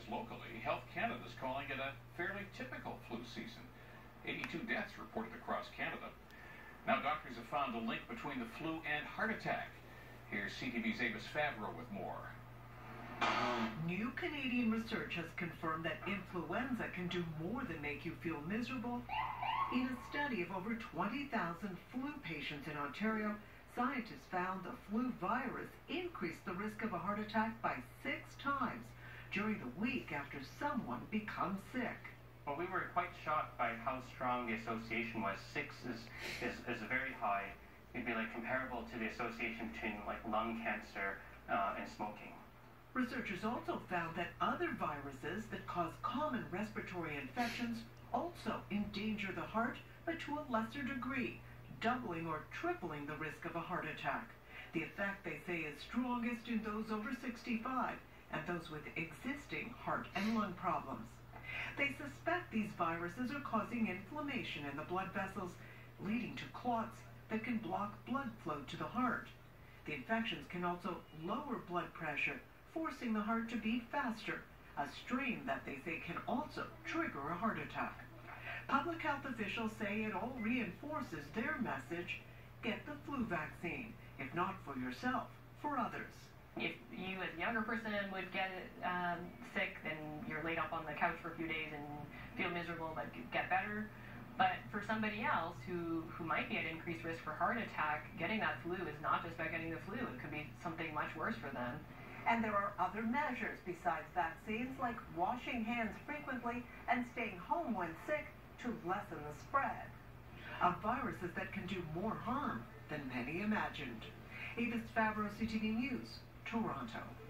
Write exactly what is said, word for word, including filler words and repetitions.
locally, Health Canada is calling it a fairly typical flu season. eighty-two deaths reported across Canada. Now doctors have found a link between the flu and heart attack. Here's C T V's Avis Favreau with more. New Canadian research has confirmed that influenza can do more than make you feel miserable. In a study of over twenty thousand flu patients in Ontario, scientists found the flu virus increased the risk of a heart attack by six times during the week after someone becomes sick. Well, we were quite shocked by how strong the association was. Six is, is, is very high. It'd be like comparable to the association between like lung cancer uh, and smoking. Researchers also found that other viruses that cause common respiratory infections also endanger the heart, but to a lesser degree, doubling or tripling the risk of a heart attack. The effect, they say, is strongest in those over sixty-five and those with existing heart and lung problems. They suspect these viruses are causing inflammation in the blood vessels, leading to clots that can block blood flow to the heart. The infections can also lower blood pressure, forcing the heart to beat faster, a strain that they say can also trigger a heart attack. Public health officials say it all reinforces their message: get the flu vaccine, if not for yourself, for others. If you as a younger person would get um, sick, then you're laid up on the couch for a few days and feel miserable but get better. But for somebody else who, who might be at increased risk for heart attack, getting that flu is not just about getting the flu. It could be something much worse for them. And there are other measures besides vaccines, like washing hands frequently and staying home when sick to lessen the spread of viruses that can do more harm than many imagined. Avis Favreau, C T V News, Toronto.